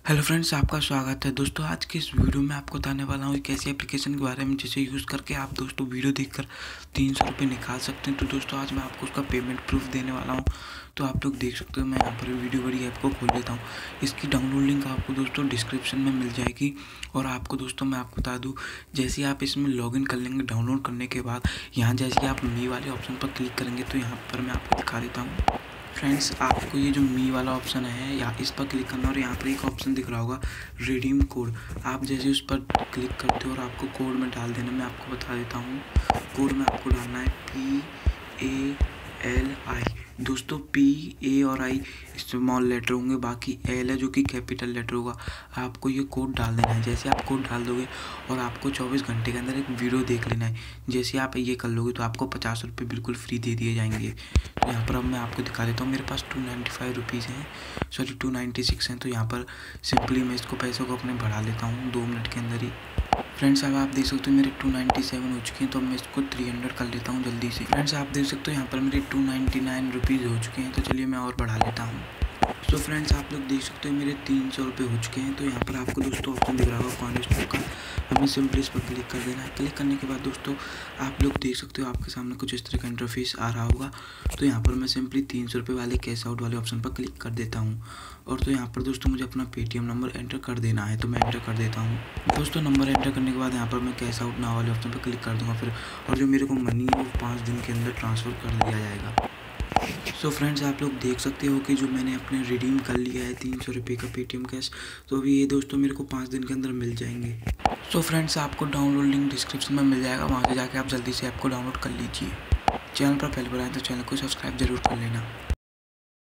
Hello friends, आपका स्वागत है। दोस्तों आज के इस वीडियो में आपको बताने वाला हूँ एक ऐसी एप्लीकेशन के बारे में जिसे यूज़ करके आप दोस्तों वीडियो देखकर 300 रुपये निकाल सकते हैं। तो दोस्तों आज मैं आपको उसका पेमेंट प्रूफ देने वाला हूँ। तो आप लोग देख सकते हो, मैं यहाँ पर वीडियो बड़ी ऐप को खोल लेता हूँ। इसकी डाउनलोड लिंक आपको दोस्तों डिस्क्रिप्शन में मिल जाएगी। और आपको दोस्तों मैं आपको बता दूँ, जैसे ही आप इसमें लॉगिन कर लेंगे डाउनलोड करने के बाद, यहाँ जैसे ही आप मी वाले ऑप्शन पर क्लिक करेंगे तो यहाँ पर मैं आपको दिखा देता हूँ। फ्रेंड्स, आपको ये जो मी वाला ऑप्शन है या इस पर क्लिक करना और यहाँ पर एक ऑप्शन दिख रहा होगा रिडीम कोड। आप जैसे उस पर क्लिक करते हो और आपको कोड में डाल देना, मैं आपको बता देता हूँ। कोड में आपको डालना है PALI। दोस्तों PA और I स्मॉल लेटर होंगे, बाकी L है जो कि कैपिटल लेटर होगा। आपको ये कोड डाल देना है। जैसे आप कोड डाल दोगे और आपको 24 घंटे के अंदर एक वीडियो देख लेना है। जैसे आप ये कर लोगे तो आपको 50 रुपये बिल्कुल फ्री दे दिए जाएंगे। तो यहाँ पर अब मैं आपको दिखा देता हूँ। मेरे पास 295 रुपीज़ हैं, सॉरी 296 हैं। तो यहाँ पर सिंपली मैं इसको पैसों को अपने बढ़ा लेता हूँ 2 मिनट के अंदर ही। फ्रेंड्स, अब आप देख सकते हो मेरे 297 हो चुके हैं, तो मैं इसको 300 कर लेता हूँ जल्दी से। फ्रेंड्स, आप देख सकते हो यहाँ पर मेरे 299 रुपीज़ हो चुके हैं। तो चलिए मैं और बढ़ा लेता हूँ। तो फ्रेंड्स, आप लोग देख सकते हो मेरे 300 रुपये हो चुके हैं। तो यहाँ पर आपको दोस्तों ऑप्शन दिख रहा होगा कॉन्टेस्ट का, हमें सिंपली इस पर क्लिक कर देना है। क्लिक करने के बाद दोस्तों आप लोग देख सकते हो आपके सामने कुछ इस तरह का इंटरफेस आ रहा होगा। तो यहाँ पर मैं सिंपली 300 रुपये वाले कैश आउट वाले ऑप्शन पर क्लिक कर देता हूँ। और तो यहाँ पर दोस्तों मुझे अपना पेटीएम नंबर एंटर कर देना है, तो मैं एंटर कर देता हूँ। दोस्तों नंबर एंटर करने के बाद यहाँ पर मैं कैश आउट नाउ वाले ऑप्शन पर क्लिक कर दूँगा फिर, और जो मेरे को मनी है वो 5 दिन के अंदर ट्रांसफ़र कर दिया जाएगा। सो फ्रेंड्स, आप लोग देख सकते हो कि जो मैंने अपने रिडीम कर लिया है 300 रुपये का पेटीएम कैश, तो अभी ये दोस्तों मेरे को 5 दिन के अंदर मिल जाएंगे। सो फ्रेंड्स, आपको डाउनलोड लिंक डिस्क्रिप्शन में मिल जाएगा, वहाँ से जाके आप जल्दी से ऐप को डाउनलोड कर लीजिए। चैनल पर पहली बार आए तो चैनल को सब्सक्राइब जरूर कर लेना।